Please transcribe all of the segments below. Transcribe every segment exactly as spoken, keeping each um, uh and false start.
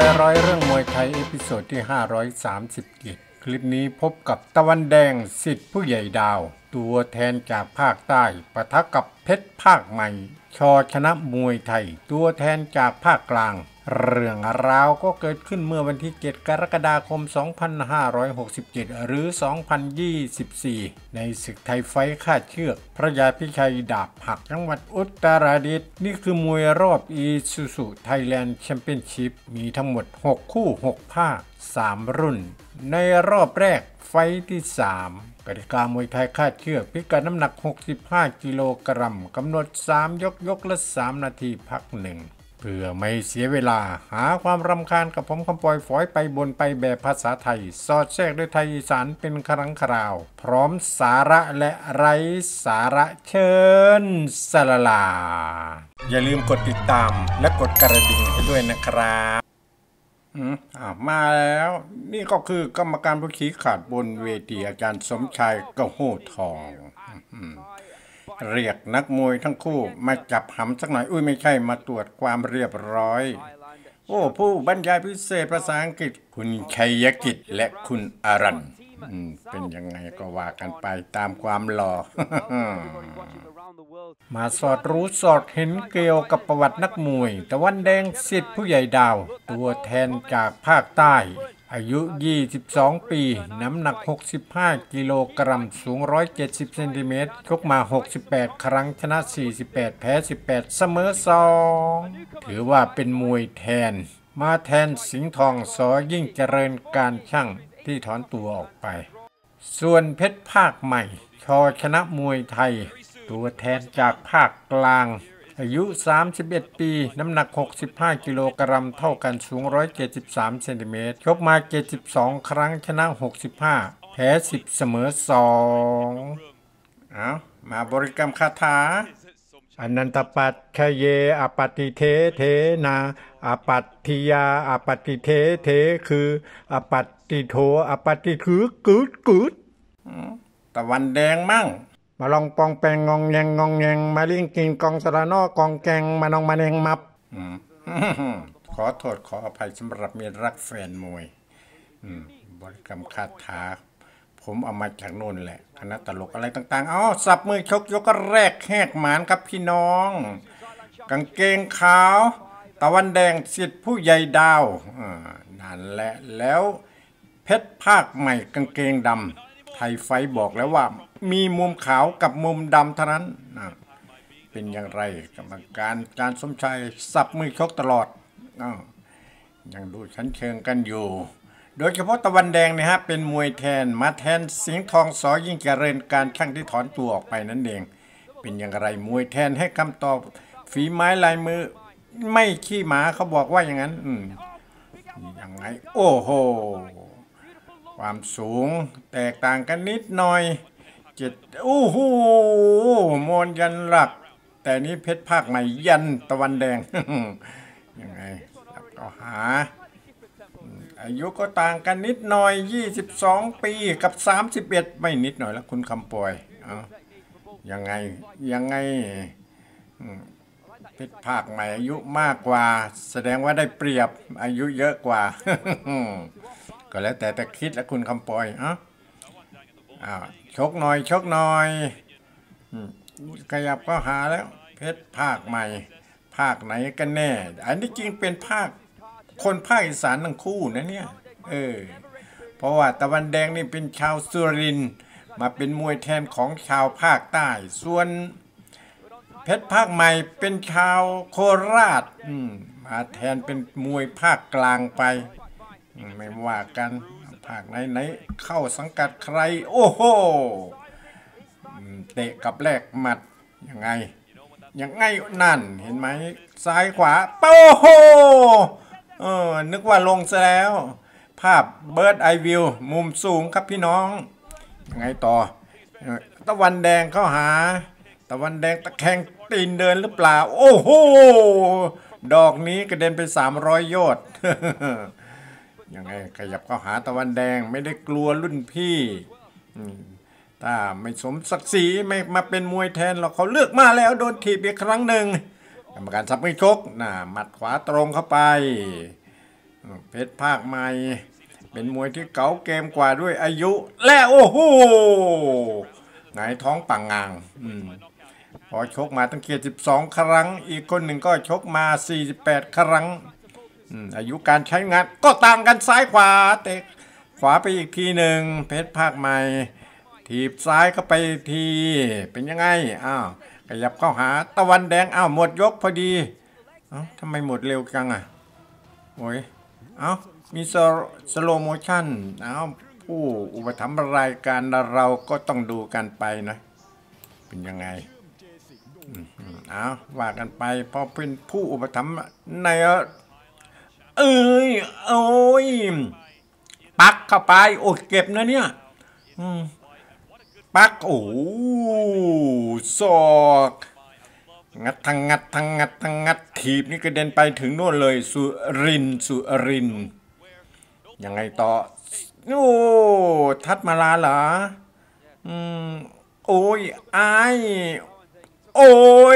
อยร้อยเรื่องมวยไทยเอพิโซดที่ห้าร้อยสามสิบเจ็ดคลิปนี้พบกับตะวันแดงสิทธิ์ผู้ใหญ่ดาวตัวแทนจากภาคใต้ปะทะกับเพชรภาคใหม่ชอชนะมวยไทยตัวแทนจากภาคกลางเรื่องราวก็เกิดขึ้นเมื่อวันที่เจ็ดกรกฎาคมสองพันห้าร้อยหกสิบเจ็ดหรือสองพันยี่สิบสี่ในศึกไทยไฟท์คาดเชือกพระยาพิชัยดาบหักจังหวัดอุตรดิตถ์นี่คือมวยรอบอีซูซูไทยแลนด์แชมเปี้ยนชิพมีทั้งหมดหกคู่หกภาคสามรุ่นในรอบแรกไฟท์ที่สามกติกามวยไทยคาดเชือกพิกัดน้ำหนักหกสิบห้ากิโลกรัมกำหนดสามยกยกละสามนาทีพักหนึ่งเพื่อไม่เสียเวลาหาความรำคาญกับผมคำปอยฝอยไปบนไปแบบภาษาไทยสอดแทรกด้วยไทยอีสานเป็นครั้งคราวพร้อมสาระและไร้สาระเชิญสลาลาอย่าลืมกดติดตามและกดกระดิ่งให้ด้วยนะครับอืมอ่ามาแล้วนี่ก็คือกรรมการผู้ชี้ขาดบนเวทีอาจารย์สมชายกระโหทองเรียกนักมวยทั้งคู่มาจับหำสักหน่อยอุ้ยไม่ใช่มาตรวจความเรียบร้อยโอ้ผู้บรรยายพิเศษภาษาอังกฤษคุณชัยกิจและคุณอรัญเป็นยังไงก็ว่ากันไปตามความหล่อ มาสอดรู้สอดเห็นเกี่ยวกับประวัตินักมวยตะวันแดงสิทธิ์ผู้ใหญ่ดาวตัวแทนจากภาคใต้อายุยี่สิบสองปีน้ำหนักหกสิบห้ากิโลกรัมสูงหนึ่งร้อยเจ็ดสิบเซนติเมตรชกมาหกสิบแปดครั้งชนะสี่สิบแปดแพ้สิบแปดเสมอสองถือว่าเป็นมวยแทนมาแทนสิงห์ทองสอยิ่งเจริญการช่างที่ถอนตัวออกไปส่วนเพชรภาคใหม่ชอชนะมวยไทยตัวแทนจากภาคกลางอายุสามสิบเอ็ดปีน้ำหนักหกสิบห้ากิโลกรัมเท่ากันสูงหนึ่งร้อยเจ็ดสิบสามเซนติเมตรชกมาเจ็ดสิบสองครั้งชนะหกสิบห้าแพ้สิบเสมอสองเอามาบริกรรมคาถาอนันตปัจฉเยอปฏิเทเทนาอปัตถิยาอปฏิเทเทคืออปัตติโทอปฏิคือกึดกึดตะวันแดงมั่งมาลองปองแปงงองแยงงองแยงมาลิงกินกองสระนอกองแกงมานองมาเนงมับขอโทษขออภัยสำหรับมีรักแฟนมวยบริกรรมคาถาผมเอามาจากโน่นแหละคณะตลกอะไรต่างๆอ๋อสับมือชกยกแรกแหกหมานครับพี่น้องกางเกงขาวตะวันแดงสิทธิ์ผู้ใหญ่ดาวนั่นแหละแล้วเพชรภาคใหม่กางเกงดำไทยไฟบอกแล้วว่ามีมุมขาวกับมุมดำเท่านั้นนะเป็นอย่างไรกรรมการการสมชายสับมือชกตลอดอยังดูชั้นเชิงกันอยู่โดยเฉพาะตะวันแดงเนี่ยฮะเป็นมวยแทนมาแทนสิงห์ทองสอยิ่งเจริญการช่างที่ถอนตัวออกไปนั่นเองเป็นอย่างไรมวยแทนให้คำตอบฝีไม้ลายมือไม่ขี้หมาเขาบอกว่าอย่างนั้นอืมยังไงโอ้โหความสูงแตกต่างกันนิดหน่อยเจ็ดโอ้โหมนยันหลักแต่นี้เพชรภาคใหม่ยันตะวันแดงยังไงก็หาอายุก็ต่างกันนิดหน่อยยี่สิบสองปีกับสามสิบเอ็ดไม่นิดหน่อยแล้วคุณคำปอยเอายังไงยังไงเพชรภาคใหม่อายุมากกว่าแสดงว่าได้เปรียบอายุเยอะกว่าก็แล้วแต่แต่คิดแล้วคุณคำปอยอ่ะอ้าวชกหน่อยชกหน่อยขยับก็หาแล้วเพชรภาคใหม่ภาคไหนกันแน่อันนี้จริงเป็นภาคคนภาคอีสานทั้งคู่นะเนี่ยเออเพราะว่าตะวันแดงนี่เป็นชาวสุรินทร์มาเป็นมวยแทนของชาวภาคใต้ส่วนเพชรภาคใหม่เป็นชาวโคราชมาแทนเป็นมวยภาคกลางไปไม่ว่ากันภาคไหนไหนเข้าสังกัดใครโอ้โหเตะกับแลกหมัดยังไงยังไงนั่นเห็นไหมซ้ายขวาโอ้โหเออนึกว่าลงซะแล้วภาพเบิร์ดไอวิวมุมสูงครับพี่น้องยังไงต่อตะวันแดงเข้าหาตะวันแดงตะแคงตีนเดินหรือเปล่าโอ้โหดอกนี้กระเด็นไปสามร้อยโยชน์ยังไงขยับเข้าหาตะวันแดงไม่ได้กลัวรุ่นพี่ถ้าไม่สมศักดิ์ศรีไม่มาเป็นมวยแทนหรอกเขาเลือกมาแล้วโดนถีบอีกครั้งหนึ่งกรรมการสับไม่ชกน่ะหมัดขวาตรงเข้าไปเพชรภาคใหม่เป็นมวยที่เก๋าเกมกว่าด้วยอายุและโอ้โหหงายท้องปังงางอืมพอชกมาตั้งเกียรติสิบสองครั้งอีกคนหนึ่งก็ชกมาสี่สิบแปดครั้งอายุการใช้งานก็ต่างกันซ้ายขวาเตะขวาไปอีกทีหนึ่งเพชรภาคใหม่ถีบซ้ายเข้าไปทีเป็นยังไงอ้าวขยับเข้าหาตะวันแดงอ้าวหมดยกพอดีเอ้าทำไมหมดเร็วจังอ่ะโอ้ยเอ้ามีสโลโมชั่นเอ้าผู้อุปถัมภ์รายการเราก็ต้องดูกันไปนะเป็นยังไงเอาว่ากันไปพอเป็นผู้อุปถัมภ์ในเอ้ยโอ้ยปักเข้าไปโอ้เก็บนะเนี่ยปักโอ้ศอกงัดทั้งงัดทั้งงัดทั้งงัดถีบนี่กระเด็นไปถึงโน่นเลยสุรินสุรินยังไงต่อโอ้ทัดมาลาเหรออืมโอ้ยไอโอ้ย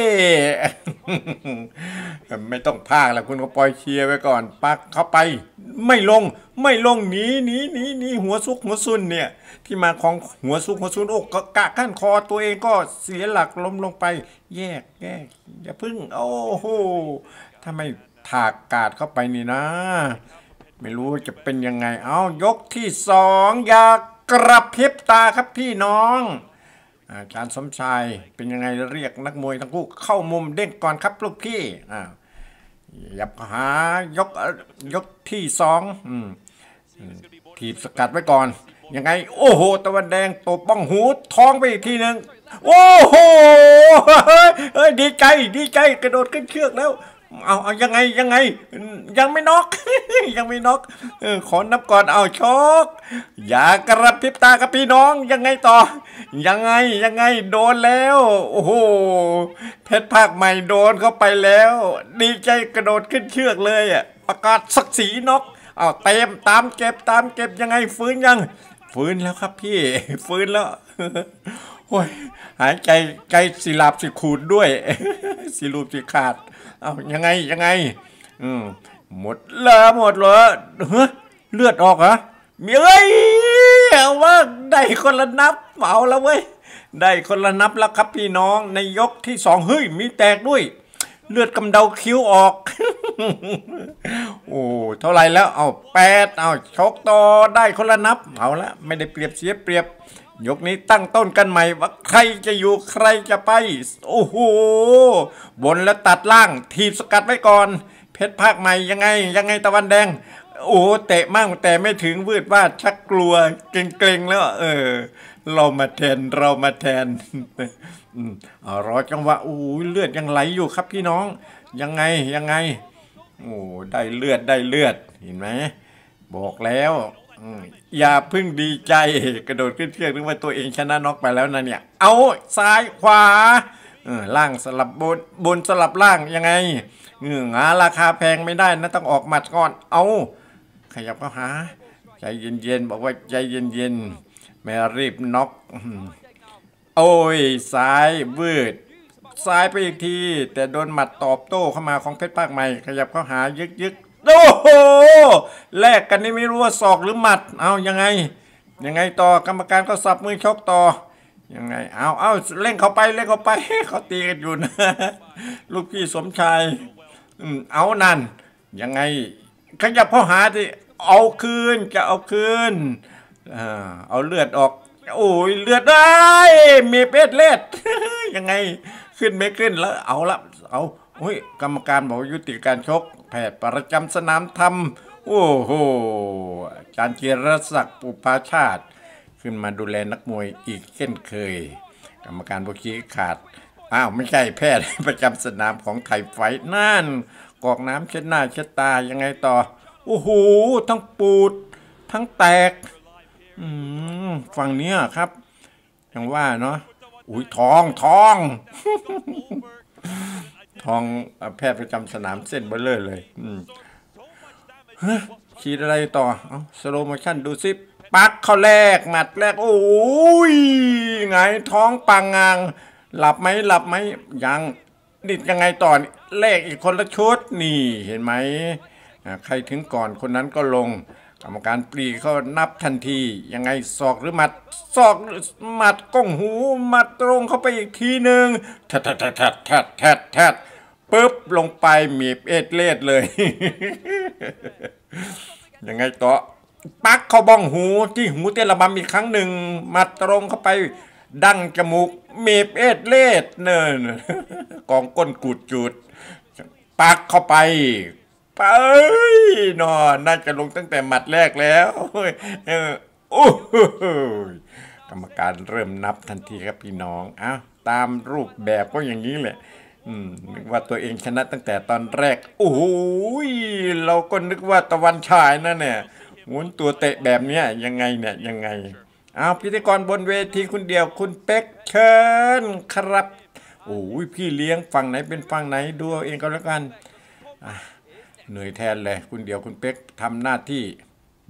ไม่ต้องพากแล้วคุณก็ปล่อยเชียร์ไว้ก่อนปักเข้าไปไม่ลงไม่ลงหนีหนีหนีหนีหัวซุกหัวซุนเนี่ยที่มาของหัวซุกหัวซุนโอ้กะกะขั้นคอตัวเองก็เสียหลักล้มลงไปแยกแยกอย่าพึ่งโอ้โหถ้าไม่ถากกาดเข้าไปนี่นะไม่รู้จะเป็นยังไงเอายกที่สองอย่ากระพริบตาครับพี่น้องอาจารย์สมชายเป็นยังไงเรียกนักมวยทั้งคู่เข้ามุมเด้งก่อนครับลูกพี่อ่ายับหายกยกที่สองถีบสกัดไว้ก่อนยังไงโอ้โหตะวันแดงตบบ้องหูท้องไปอีกทีหนึ่งโอ้โหเฮ้ยดีใจดีใจกระโดดขึ้นเชือกแล้วเอาเอายังไงยังไงยังไม่น็อกยังไม่น็อกเออขอนับก่อนเอาชกอย่ากระพริบตากับพี่น้องยังไงต่อยังไงยังไงโดนแล้วโอ้โหเพชรภาคใหม่โดนเข้าไปแล้วดีใจกระโดดขึ้นเชือกเลยอ่ะประกาศศักดิ์ศรีน็อกเอาเต็มตามเก็บตามเก็บยังไงฟื้นยังฟื้นแล้วครับพี่ฟื้นแล้วโอ้ยหายใจใจสิลาบสิขูดด้วยสิรูปสิขาดเอายังไงยังไงอืมหมดเลยหมดเลยเฮ้ยเลือดออกเหรอมีเอ้ยว่าได้คนละนับเอาแล้วเว้ยได้คนละนับแล้วครับพี่น้องในยกที่สองเฮ้ยมีแตกด้วยเลือดกำเดาคิ้วออกโอ้เท่าไรแล้วเอาแปดเอาชกต่อได้คนละนับเอาละไม่ได้เปรียบเสียเปรียบยกนี้ตั้งต้นกันใหม่ว่าใครจะอยู่ใครจะไปโอ้โหบนแล้วตัดล่างทีบสกัดไว้ก่อนเพชรภาคใหม่ยังไงยังไงตะวันแดงโอ้เตะมั่งแต่ไม่ถึงวืดว่าชักกลัวเกรงๆแล้วเออเรามาแทนเรามาแทนอืมเอารอจังหวะโอ้เลือดยังไหลอยู่ครับพี่น้องยังไงยังไงโอ้ได้เลือดได้เลือดเห็นไหมบอกแล้วอย่าพึ่งดีใจกระโดดขึ้นเชือกนึกว่าตัวเองชนะน็อกไปแล้วนะเนี่ยเอาซ้ายขวาล่างสลับบนบนสลับล่างยังไงเงื่อราคาแพงไม่ได้นะต้องออกหมัดก่อนเอาขยับเข้าหาใจเย็นๆบอกว่าใจเย็นๆไม่รีบน็อกโอ้ยซ้ายวืดซ้ายไปอีกทีแต่โดนหมัดตอบโต้เข้ามาของเพชรภาคใหม่ขยับเข้าหายึกๆโอ้โหแลกกันนี่ไม่รู้ว่าศอกหรือหมัดเอายังไงยังไงต่อกรรมการก็สับมือชกต่อยังไงเอาเอาเล่นเข้าไปเล่นเข้าไปเขาตีกันอยู่นะลูกพี่สมชายเอานั่นยังไงขยับเข้าหาที่เอาคืนจะเอาคืนเอาเลือดออกโอ้ยเลือดได้มีเป็ดเลือดยังไงขึ้นไม่ขึ้นแล้วเอาละเอาโอ้ยกรรมการบอกยุติการชกแพทย์ประจำสนามทำโอ้โหอาจารย์เกียรติศักดิ์ปุพาชาติขึ้นมาดูแลนักมวยอีกเช่นเคยกรรมการบุคีขาดอ้าวไม่ใช่แพทย์ประจำสนามของไทยไฟนั่นกอกน้ำเช็ดหน้าเช็ดตายังไงต่อโอ้โหทั้งปูดทั้งแตกอืมฝั่งนี้ครับอย่างว่าเนาะอุ้ยทองทองทองแพทย์ประจำสนามเส้นเบลเลอร์เลยอืมฉีดอะไรต่อเอาสโลโมชั่นดูซิปักเข้าแรกหมัดแรกโอ้ยไงท้องปังงางหลับไหมหลับไหมยังดิดยังไงต่อแรกอีกคนละชุดนี่เห็นไหมใครถึงก่อนคนนั้นก็ลงกรรมการปรีเขานับทันทียังไงศอกหรือหมัดศอกหรือหมัดก้องหูหมัดตรงเข้าไปอีกทีหนึ่งแทดแทดแทดแทดแทดแทดปึ๊บลงไปมีบเอ็ดเลดเลยยังไงต่อปักเข้าบ้องหูที่หูเตละบำอีกครั้งหนึ่งหมัดตรงเข้าไปดั้งจมูกมีบเอ็ดเลดเนินกองก้นกูดจุดปักเข้าไปไปนอนน่าจะลงตั้งแต่หมัดแรกแล้วเออโอ้กรรมการเริ่มนับทันทีครับพี่น้องอ้าวตามรูปแบบก็อย่างนี้แหละอืมนึกว่าตัวเองชนะตั้งแต่ตอนแรกโอ้ยเราก็นึกว่าตะวันฉายนั่นเนี่ยหมุนตัวเตะแบบเนี้ยยังไงเนี่ยยังไงอ้าวพิธีกรบนเวทีคุณเดียวคุณเป๊กเชิญครับโอ้ยพี่เลี้ยงฝั่งไหนเป็นฝั่งไหนดูเอาเองก็แล้วกันเหนื่อยแทนเลยคุณเดียวคุณเป๊กทำหน้าที่ไป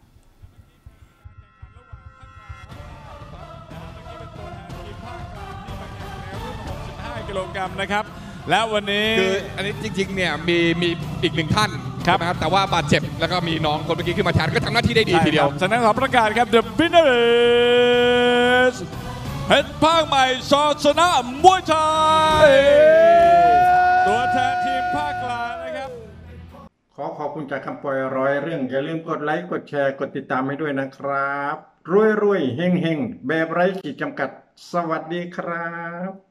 กิโลกรัมนะครับและวันนี้คืออันนี้จริงๆเนี่ยมีมีอีกหนึ่งท่านนะครับแต่ว่าบาดเจ็บแล้วก็มีน้องคนเมื่อกี้ขึ้นมาแทนก็ทำหน้าที่ได้ดีทีเดียวฉะนั้นขอประกาศครับ The winner is เพชรภาคใหม่ชอชนะมวยไทยตัวแทนทีมภาคกลางนะครับขอขอบคุณจากคำปล่อยร้อยเรื่องอย่าลืมกดไลค์กดแชร์กดติดตามให้ด้วยนะครับรวยรวยเฮงเฮงแบบไร้ขีดจำกัดสวัสดีครับ